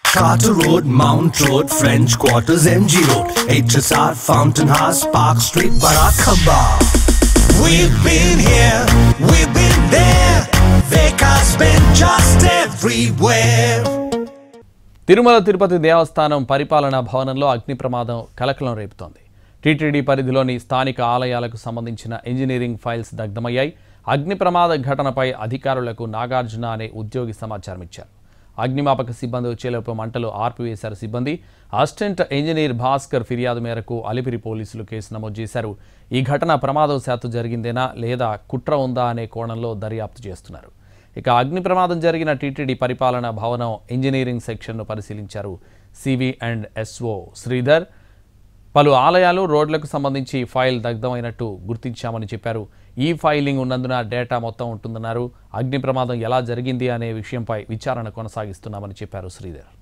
Carter Road, Mount Road, French Quarters, MG Road, HSR, Fountain House, Park Street, Barackamba. We've been here, we've been there, Veka's been just everywhere. Tirumala Tirupati దేవస్థానం పరిపాలనా భవనంలో అగ్ని ప్రమాదం కలకలం రేపుతోంది. TTD పరిధిలోని స్థానిక ఆలయాలకు సంబంధించిన ఇంజనీరింగ్ ఫైల్స్ దగ్ధమయ్యాయి. అగ్ని ప్రమాద ఘటనపై అధికారులకు నాగార్జున అనే ఉద్యోగి సమాచారం ఇచ్చారు. అగ్నిమాపక సిబ్బంది వచ్చేలోపు మంటలు ఆర్పివేశారు సిబ్బంది. అసిస్టెంట్ ఇంజనీర్ భాస్కర్ ఫిర్యాదు మేరకు అలిపిరి పోలీసులు కేసు నమోదు చేశారు. ఈ ఘటన ప్రమాదవశాత్తు జరిగిందేనా లేదా కుట్ర ఉందా అనే కోణంలో దర్యాప్తు చేస్తున్నారు. ఇక అగ్ని ప్రమాదం జరిగిన టీటీడీ పరిపాలనా భవనం ఇంజనీరింగ్ సెక్షన్ను పరిశీలించారు సివి అండ్ ఎస్ఓ శ్రీధర్. పలు ఆలయాలు రోడ్లకు సంబంధించి ఫైల్ దగ్ధమైనట్టు గుర్తించామని చెప్పారు. ఈ ఫైలింగ్ ఉన్నందున డేటా మొత్తం ఉంటుందన్నారు. అగ్ని ప్రమాదం ఎలా జరిగింది అనే విషయంపై విచారణ కొనసాగిస్తున్నామని చెప్పారు శ్రీధర్.